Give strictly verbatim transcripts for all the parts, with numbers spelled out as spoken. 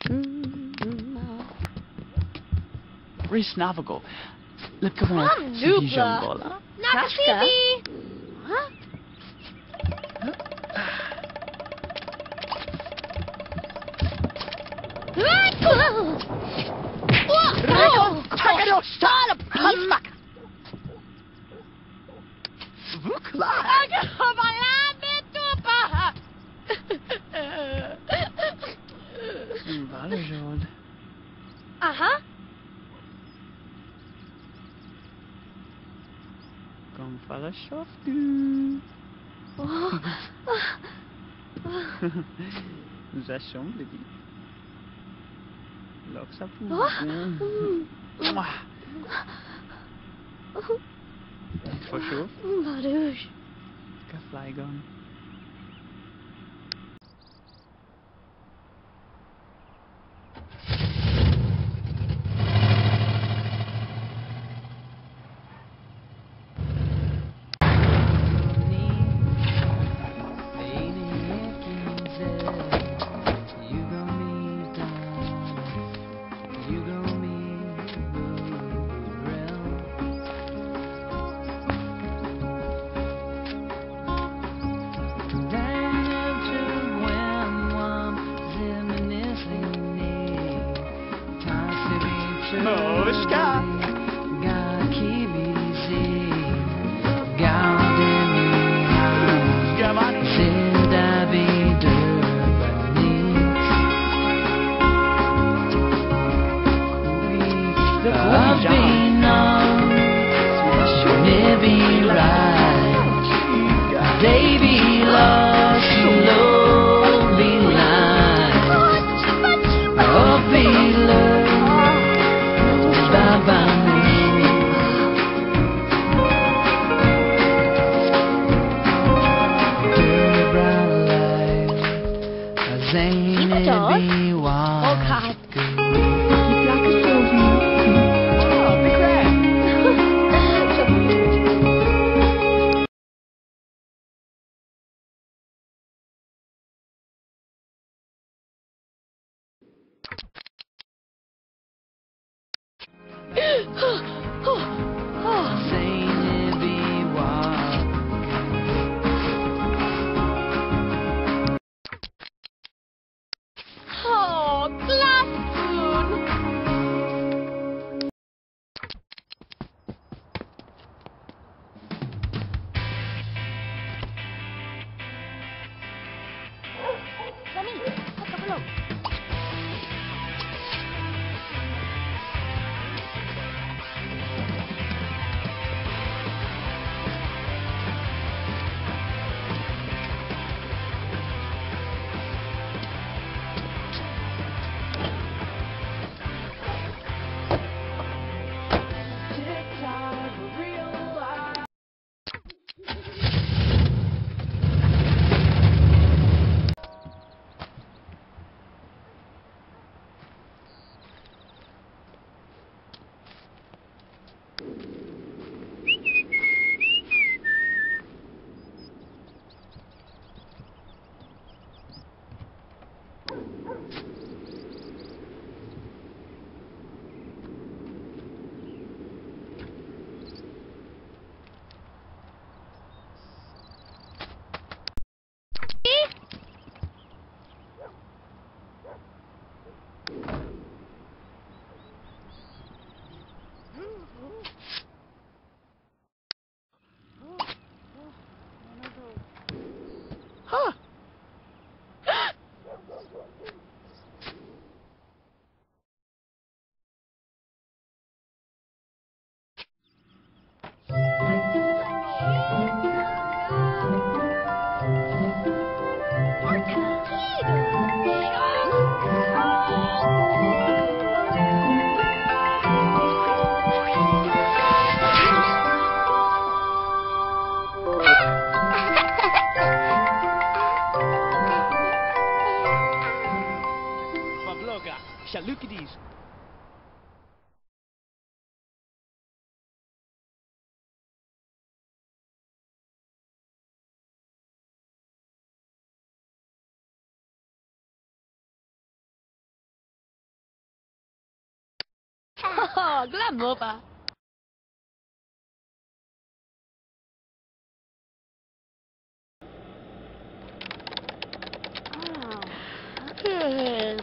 Risnavigal. Lekamo Vijongola. Nakasibi! Huh? Tagaro stala palmak. Vukla. Valajod. Aha. Kom falla shoftu. Zashom lidi. Loksa pu. For sure. Baruch. Ka flygon. Moshka. Gotta keep it easy. Gotta Gamani. Sind da wieder nichts. I've been on, maybe right. They be lost, lonely life. Oh, be loved. Keep a dog? Oh, God. Keep like a Sylvie. Oh, big rat. Oh, glasspoon! Sunny, let's have a look. Huh. Look at these. Oh, glamour ba? Oh.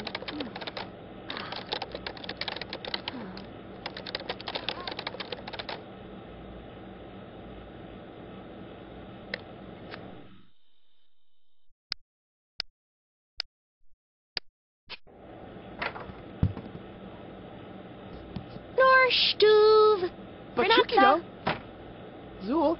Norstuv. Renata. So.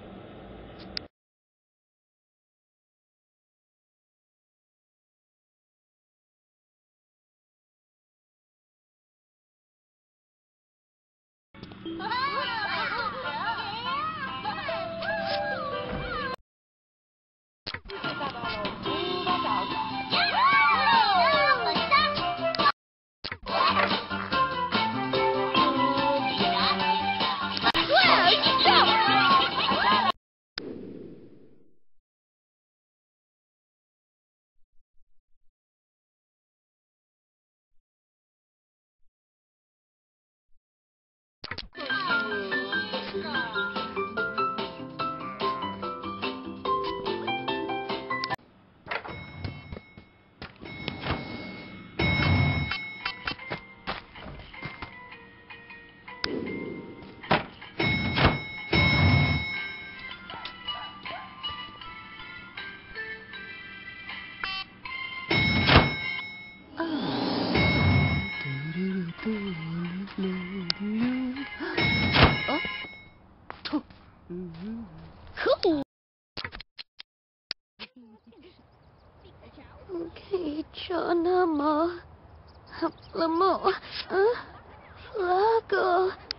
Cool. Okay, John, I'm uh, Lamo, uh, Lago.